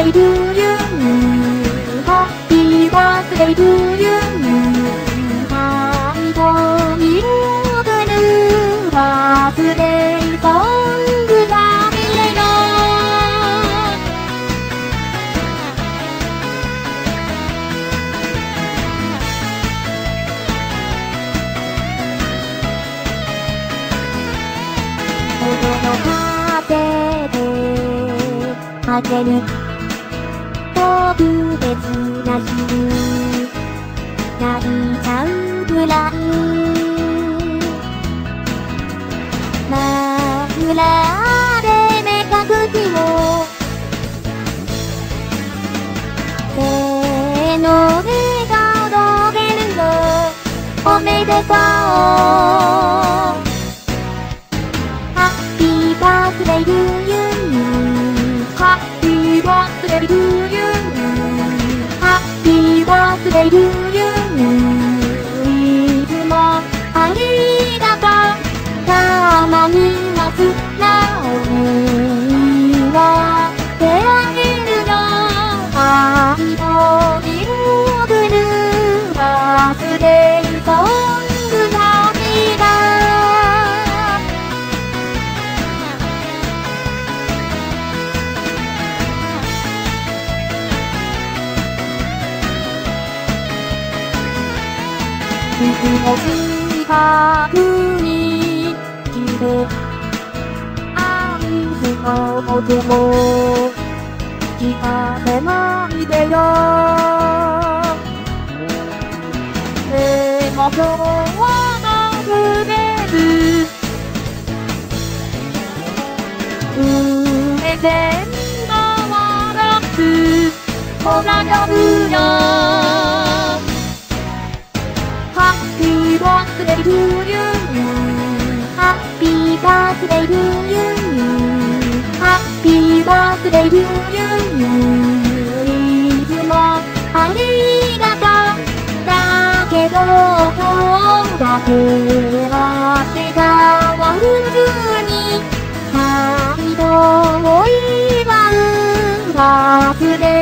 デートゥーユー。ハッピーバースデートゥーユー。最後に踊るバースデーソングだけれど、音の風で開ける特別な日に泣いちゃうぐらい枕で目隠しを手の上が踊れるのおめでとう。ハッピーバースデートゥーユー。ハッピーバースデートゥーユー。ハッピーバースデートゥーユー。いつもありがとう。たまには素直には手あげるよ。愛を彩るバースデーソングだけだ。いつも近くに来てアイスの音も聞かせないでよ。でも今日は特別プレゼントはなくもらうよ。ハッピーバースデートゥーユー。ハッピーバースデートゥーユー。ハッピーバースデートゥーユー。いつもありがとう。だけど今日だけは明日は普通に再度を祝うバースデー